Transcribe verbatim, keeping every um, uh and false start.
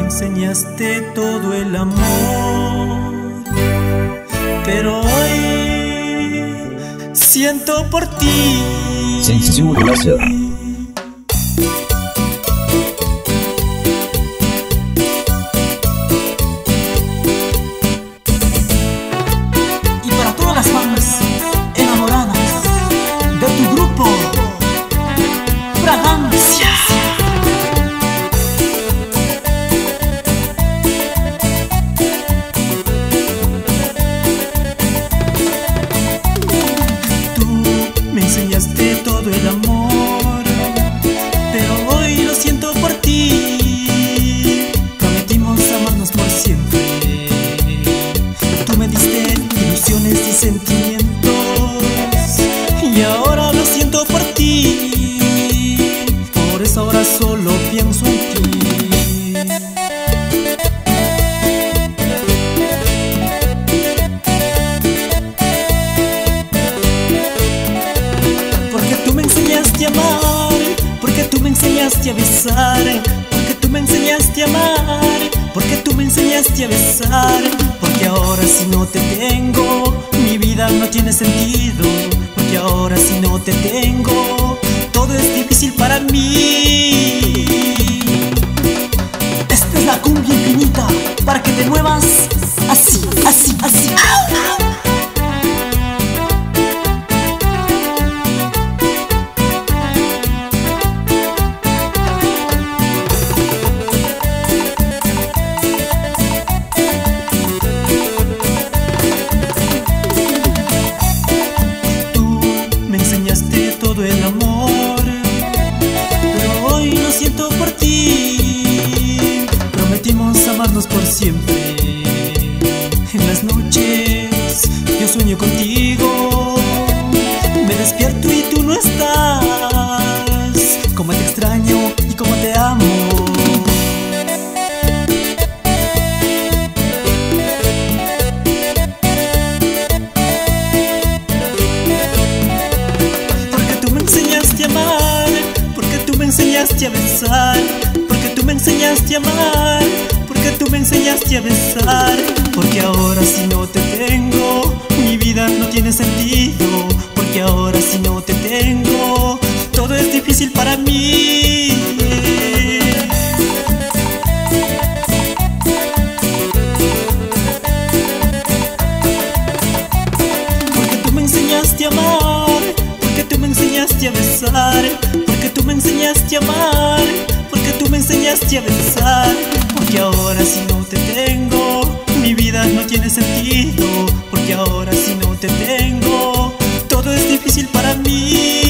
enseñaste todo el amor, pero hoy siento por ti. Sensación láser. Y para todas las fans enamoradas de tu grupo Fragancia. Me enseñaste todo el amor, pero hoy lo siento por ti. Prometimos amarnos por siempre. Tú me diste ilusiones y sentimientos, y ahora lo siento por ti. Por eso ahora solo pienso en ti. Porque tú me enseñaste a besar, porque tú me enseñaste a amar, porque tú me enseñaste a besar. Porque ahora si no te tengo, mi vida no tiene sentido. Porque ahora si no te tengo, todo es difícil para mí. Esta es la cumbia infinita, para que te muevas así, así, así. ¡Au! Todo el amor, pero hoy lo siento por ti. Prometimos amarnos por siempre. En las noches yo sueño contigo, me despierto y tú no estás. Como te extraño y como te amo. Me enseñaste a besar, porque tú me enseñaste a amar, porque tú me enseñaste a besar. Porque ahora si no te tengo, mi vida no tiene sentido. Porque ahora si no te tengo, todo es difícil para mí. Porque tú me enseñaste a amar, porque tú me enseñaste a besar, porque tú me enseñaste a amar, porque tú me enseñaste a besar. Porque ahora si no te tengo, mi vida no tiene sentido. Porque ahora si no te tengo, todo es difícil para mí.